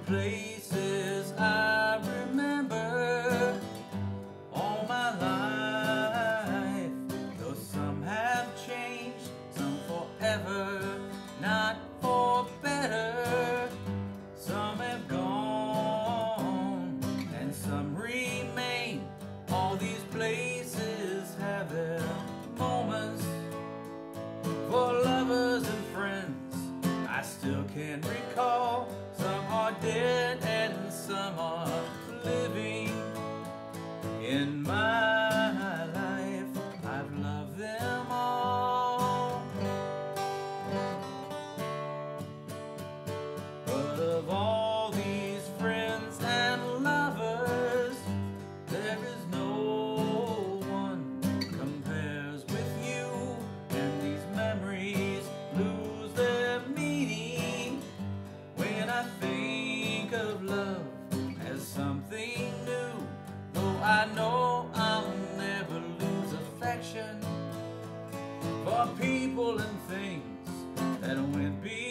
places I remember all my life, though some have changed, some forever, not for better. Some have gone and some remain. All these places have their moments for lovers and friends. I still can recall. Some are dead and some are living. In my life, I've loved them all. But of all these friends and lovers, there is no one compares with you. And these memories lose their meaning when I think of love as something new. Though I know I'll never lose affection for people and things that went before.